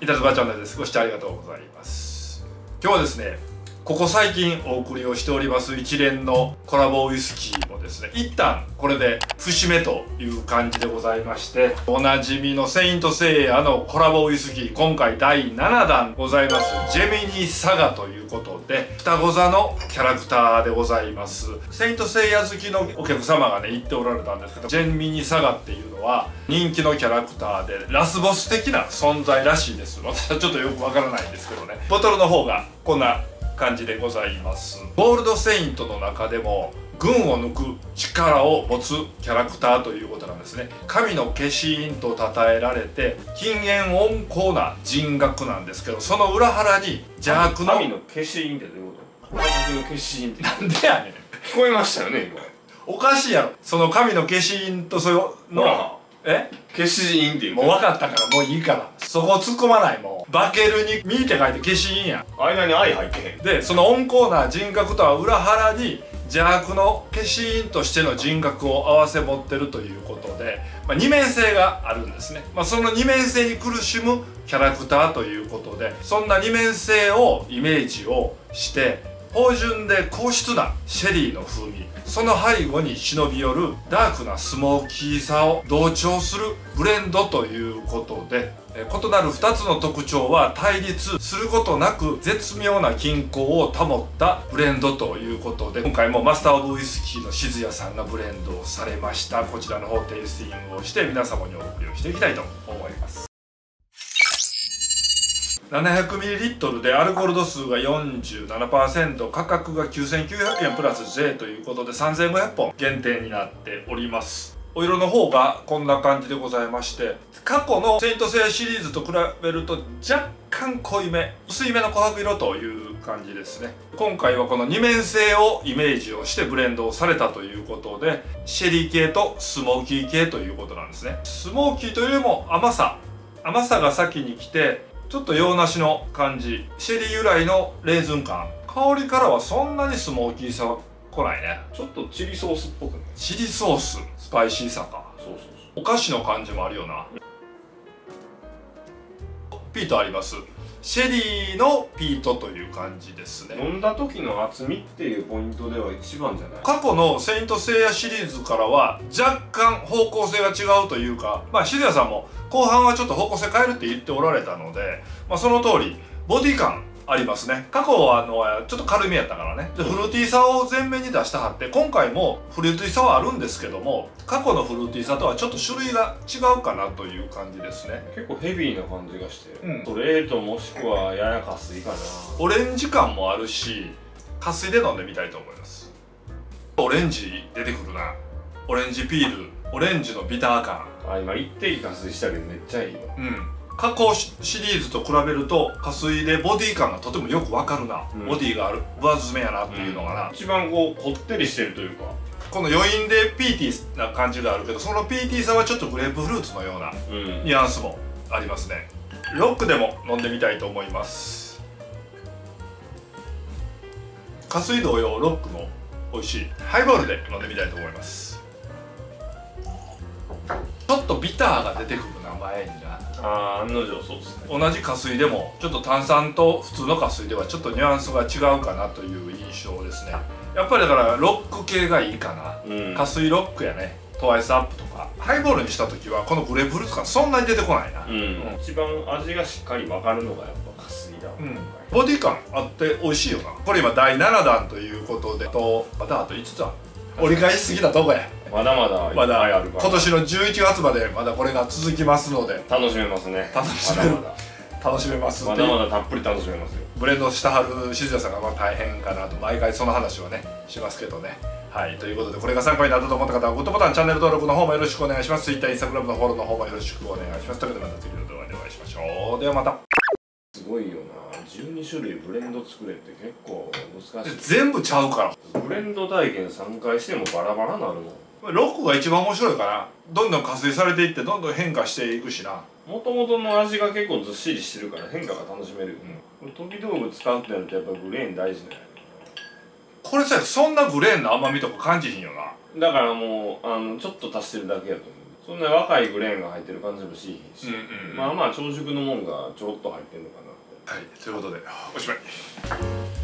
いたずばチャンネルです。ご視聴ありがとうございます。今日はですね、ここ最近お送りをしております一連のコラボウイスキーもですね、一旦これで節目という感じでございまして、おなじみのセイントセイヤのコラボウイスキー、今回第7弾ございますジェミニサガということで、双子座のキャラクターでございます。セイントセイヤ好きのお客様がね言っておられたんですけど、ジェミニサガっていうのは人気のキャラクターでラスボス的な存在らしいです。私はちょっとよくわからないんですけどね。ボトルの方がこんな感じでございます。ゴールドセイントの中でも群を抜く力を持つキャラクターということなんですね。神の化身と称えられて禁煙温厚な人格なんですけど、その裏腹に邪悪の神の化身ってどういうこと？神の化身ってなんでやねん。 聞こえましたよね今。 おかしいやろ。その神の化身とその化身っていうもう分かったからもういいから、そこ突っ込まない。もうバケルに「ミ」って書いて化身やん。 間に愛入ってへんでその温厚な人格とは裏腹に邪悪の化身としての人格を併せ持ってるということで、二面性があるんですね。その二面性に苦しむキャラクターということで、そんな二面性をイメージをして芳醇で硬質なシェリーの風味、その背後に忍び寄るダークなスモーキーさを同調するブレンドということで、異なる2つの特徴は対立することなく絶妙な均衡を保ったブレンドということで、今回もマスター・オブ・ウイスキーの静谷さんがブレンドをされました。こちらの方テイスティングをして皆様にお送りをしていきたいと思います。700ml でアルコール度数が 47%、 価格が9900円プラス税ということで3500本限定になっております。お色の方がこんな感じでございまして、過去のセイントセイヤシリーズと比べると若干濃いめ、薄いめの琥珀色という感じですね。今回はこの二面性をイメージをしてブレンドをされたということで、シェリー系とスモーキー系ということなんですね。スモーキーというよりも甘さが先に来て、ちょっと洋梨の感じ、シェリー由来のレーズン感、香りからはそんなにスモーキーさは来ないね。 ちょっとチリソースっぽくね。 チリソース、スパイシーさか。 そうお菓子の感じもあるよな。ピートあります。シェリーのピートという感じですね。 飲んだ時の厚みっていうポイントでは一番じゃない？過去のセイントセイヤシリーズからは若干方向性が違うというか、静谷さんも後半はちょっと方向性変えるって言っておられたので、その通りボディ感ありますね。過去はちょっと軽めやったからね。でフルーティーさを前面に出したはって、今回もフルーティーさはあるんですけども、過去のフルーティーさとはちょっと種類が違うかなという感じですね。 結構ヘビーな感じがして、ストレートもしくはやや加水かな。 オレンジ感もあるし、加水で飲んでみたいと思います。オレンジ出てくるな。オレンジピール、オレンジのビター感。 今一滴加水したけどめっちゃいいわ。 過去シリーズと比べると加水でボディ感がとてもよくわかるな、ボディがある分厚めやなっていうのがな、 一番こってりしてるというか、 この余韻でピーティーな感じがあるけど、そのピーティーさはちょっとグレープフルーツのようなニュアンスもありますね。ロックでも飲んでみたいと思います。加水同様ロックも美味しい。ハイボールで飲んでみたいと思います。ちょっとビターが出てくるな、前にな。 案の定そうですね。 同じ加水でもちょっと炭酸と普通の加水ではちょっとニュアンスが違うかなという印象ですね。やっぱりだからロック系がいいかな、加水ロックやね。トワイスアップとかハイボールにした時はこのグレープフルーツ感そんなに出てこないな。 一番味がしっかり分かるのがやっぱ加水だ。 ボディ感あって美味しいよな。これ今第7弾ということで、またあと5つある。折り返しすぎたとこや。 まだまだいっぱいあるから、 今年の11月までまだこれが続きますので楽しめますね。 楽しめます。 まだまだたっぷり楽しめますよ。 ブレンドしたはる静谷さんが大変かなと毎回その話はねしますけどね。はい、ということでこれが参考になったと思った方はグッドボタン、チャンネル登録の方もよろしくお願いします。Twitter、Instagram のフォローの方もよろしくお願いします。ということでまた次の動画でお会いしましょう。ではまた。 すごいよな。12種類ブレンド作れって結構難しい。 全部ちゃうから。 ブレンド体験3回してもバラバラなるもん。 ロックが一番面白いかな。どんどん加水されていってどんどん変化していくしな。 もともとの味が結構ずっしりしてるから変化が楽しめるよね。飛び道具使うってなるとやっぱグレーン大事なんや。 これさ、そんなグレーンの甘みとか感じひんよな。 だからもうちょっと足してるだけやと思う。 そんな若いグレーンが入ってる感じもしいひんし、 うんうん、 まあまあ長熟のもんがちょろっと入ってんのかなって。 はい、ということでおしまい。